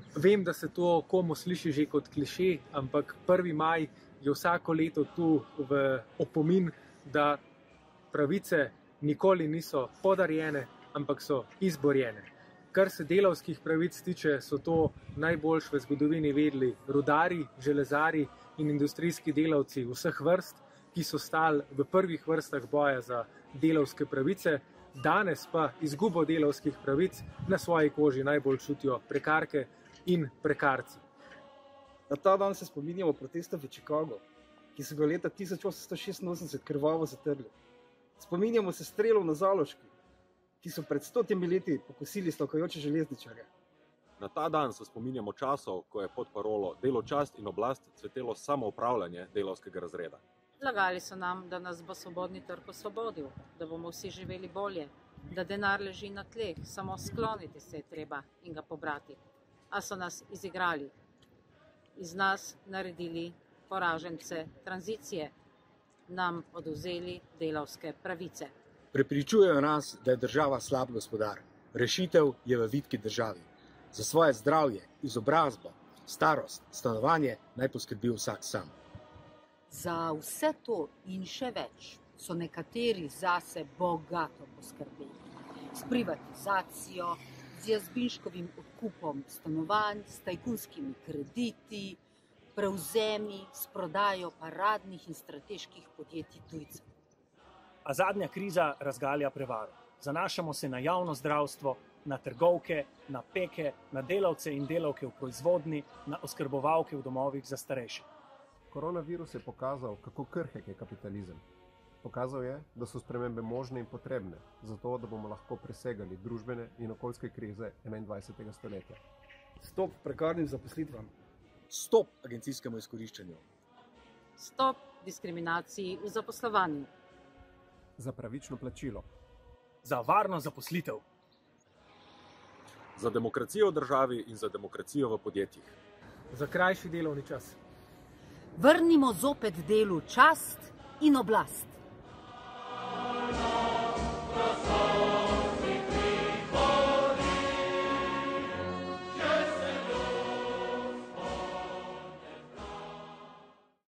Vem, da se to komu sliši že kot klišé, ampak 1. maj je vsako leto tu v opomin, da pravice nikoli niso podarjene, ampak so izborjene. Kar se delavskih pravic tiče, so to najboljš v zgodovini vedeli rudarji, železarji in industrijski delavci vseh vrst, ki so stali v prvih vrstah boja za delavske pravice. Danes pa izgubo delavskih pravic na svoji koži najbolj čutijo prekarke in prekarci. Na ta dan se spominjamo protesta v Chicagu, ki so ga leta 1886 krvavo zatrli. Spominjamo se strelov na Zaloški, ki so pred 100 leti pokosili stavkajoče železničarje. Na ta dan se spominjamo časov, ko je pod parolo delo, čast in oblast cvetelo samoupravljanje delavskega razreda. Lagali so nam, da nas bo svobodni trg osvobodil, da bomo vsi živeli bolje, da denar leži na tleh, samo skloniti se je treba in ga pobrati. A so nas izigrali, iz nas naredili poražence tranzicije, nam odvzeli delavske pravice. Prepričujejo nas, da je država slab gospodar. Rešitev je v vitki državi. Za svoje zdravje, izobrazbo, starost, stanovanje naj poskrbi vsak sam. Za vse to in še več so nekateri zase bogato poskrbeli. S privatizacijo, z Jazbinškovim odkupom stanovanj, s tajkunskimi krediti, prevzemi, s prodajo paradnih in strateških podjetij tujcev. A zadnja kriza razgalja prevaro. Zanašamo se na javno zdravstvo, na trgovke, na peke, na delavce in delavke v proizvodni, na oskrbovalke v domovih za starejše. Koronavirus je pokazal, kako krhek je kapitalizem. Pokazal je, da so spremembe možne in potrebne, zato da bomo lahko presegali družbene in okoljske krize 21. stoletja. Stop prekarnim zaposlitvam. Stop agencijskemu izkoriščanju. Stop diskriminaciji v zaposlovanju. Za pravično plačilo. Za varno zaposlitev. Za demokracijo v državi in za demokracijo v podjetjih. Za krajši delovni čas. Vrnimo zopet delu čast in oblast.